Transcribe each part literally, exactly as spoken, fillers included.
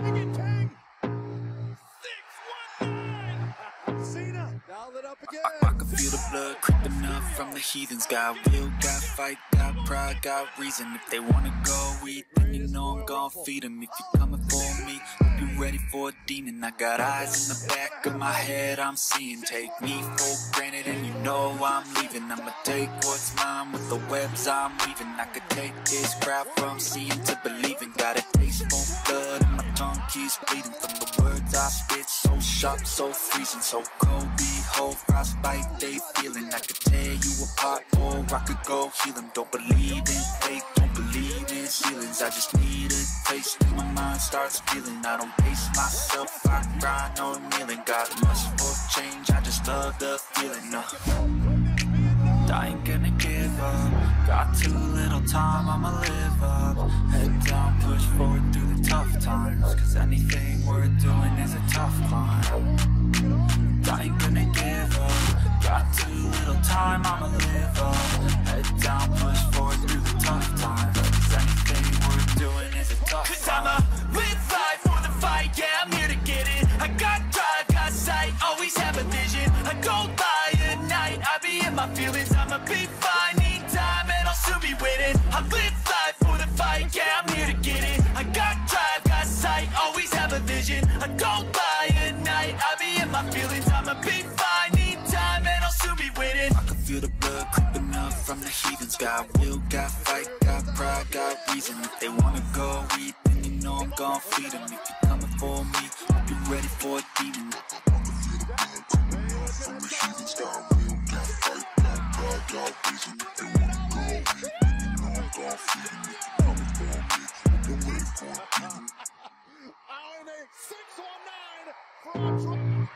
gonna get tagged. six one nine. Cena dialed it up again. I, I can feel the blood creeping up from the heathens. Got will, got fight, got pride, got reason. If they wanna go eat, then you know I'm gon' feed them. If you coming for me, hope you ready for a demon. I got eyes in the back of my head, I'm seeing. Take me for granted and you know I'm leaving. I'ma take what's mine with the webs I'm weaving. I could take this crowd from seeing to believing. Got a taste for blood and my tongue keeps bleeding from the words I spit. So sharp, so freezing, so cold. Behold, frostbite they feeling. I could tear you apart or I could go heal them. Don't believe in fate, don't believe in ceilings. I just need a taste and my mind starts feeling. I don't pace myself, I grind on kneeling. Got lust for change, I just love the feeling. uh. I ain't gonna give up. Got too little time, I'ma live up. Head down, push forward through the tough times. Cause anything worth doing is a tough climb. I ain't gonna give up. Got too little time, I'ma live up. Head down, push forward through the tough times. Cause anything worth doing is a tough Cause climb. I'ma live life for the fight, yeah, I'm here to get it. I got drive, got sight, always have a vision. I go by at night, I be in my feelings. I'ma be fine, need time, and I'll soon be winning. I live life for the fight, yeah, I'm here to get it. I got drive, got sight, always have a vision. I go by at night, I be in my feelings. I'ma be fine, need time, and I'll soon be winning. I can feel the blood creeping up from the heathens. Got will, got fight, got pride, got reason. If they wanna go eat, then you know I'm gon' feed them. If you're coming for me, hope you're ready for a demon. From the heathens, got will, got fight, got pride, got reason. If they wanna go eat, then you know I'm gon' feed them. If you're coming for me, hope you're ready for a demon. Iron eight, six one nine from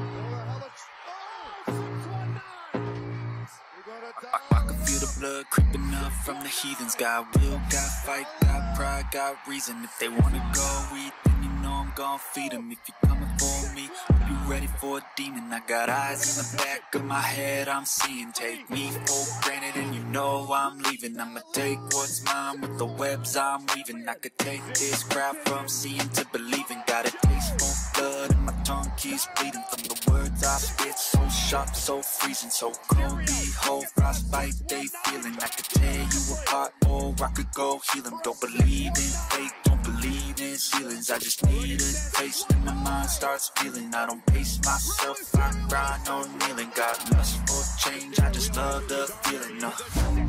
I, I can feel the blood creeping up from the heathens. Got will, got fight, got pride, got reason. If they wanna go eat, then you know I'm gon' feed them. If you're coming for me, hope you ready for a demon. I got eyes in the back of my head, I'm seeing. Take me for granted and you know I'm leaving. I'ma take what's mine with the webs I'm weaving. I could take this crowd from seeing to believing. Got a taste for blood and my tongue keeps bleeding from the words I spit. So sharp, so freezing, so cold. Behold, frostbite they feeling. I could tear you apart or I could go heal them. Don't believe in fate, don't believe in ceilings. I just need a taste and my mind starts feeling. I don't pace myself, I grind on kneeling. Got lust for change, I just love the feeling. uh.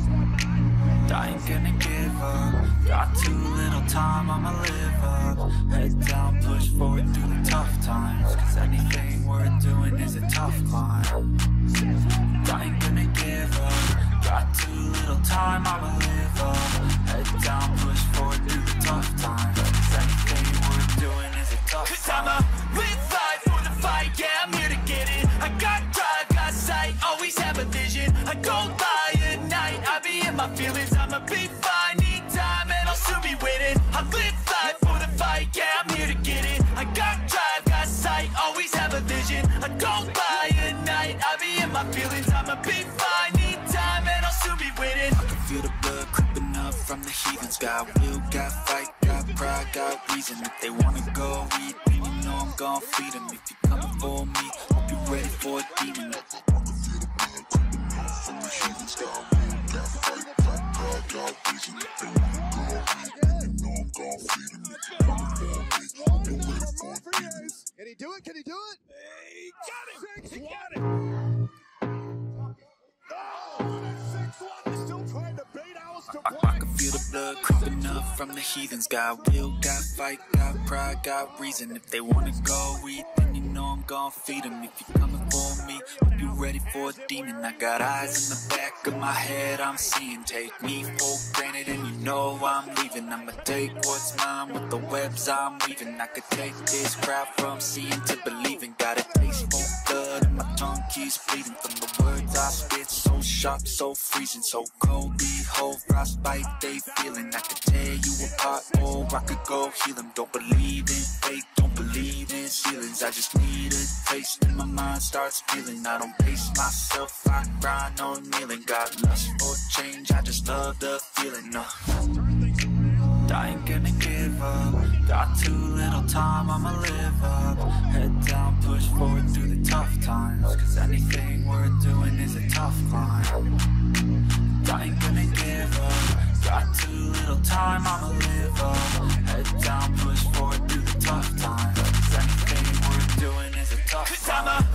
I ain't gonna give up. Got too little time, I'ma live up. Head down, push forward through the tough times. Cause anything worth doing is a tough climb. I ain't gonna give up. Got too little time, I'ma live up. Head down, push forward through the tough times. Cause anything worth doing is a tough Cause climb. I'ma live life for the fight, yeah, I'm here to get it. I got drive, got sight, always have a vision. I go by at night, I be in my feelings. I'ma be fine, need time, and I'll soon be winning. I live life for the fight, yeah, I'm here to get it. I got drive, got sight, always have a vision. I go by at night, I be in my feelings. I'ma be fine, need time, and I'll soon be winning. I can feel the blood creeping up from the heathens. Got will, got fight, got pride, got reason. If they wanna go eat, then you know I'm gon' feed them. If you're coming for me, hope you're ready for a demon. I can feel the blood creeping up from the heathens. Got will, got fight, got pride, got reason. If they wanna go eat, then you know I'm gon' feed them. If you're coming for me, hope you're ready for a demon. Can he do it? Can he do it? He got it! He got it! Oh, six one, still trying to bait Alice to I, I can feel the blood creeping up from the heathens. Got will, got fight, got pride, got reason. If they wanna go eat, then you know I'm gon' feed them. If you're coming for me, hope you're ready for a demon. I got eyes in the back of my head, I'm seeing. Take me for granted and you know I'm leaving. I'ma take what's mine with the webs I'm weaving. I could take this crowd from seeing to believing. Got a taste for blood and my tongue keeps bleeding from the words I spit. So sharp, so freezing, so cold. Behold, frostbite they feeling. I could tear you apart or I could go heal them. Don't believe in fate, don't believe in ceilings. I just need a taste and my mind starts feeling. I don't pace myself, I grind on kneeling. Got lust for change, I just love the feeling. uh. I ain't gonna give up. Got too little time, I'ma live up. Head down, push forward through the tough times, cause anything worth doing is a tough climb. I ain't gonna give up. Got too little time, I'ma live up. Head down, push forward through the tough times, cause anything worth doing is a tough climb.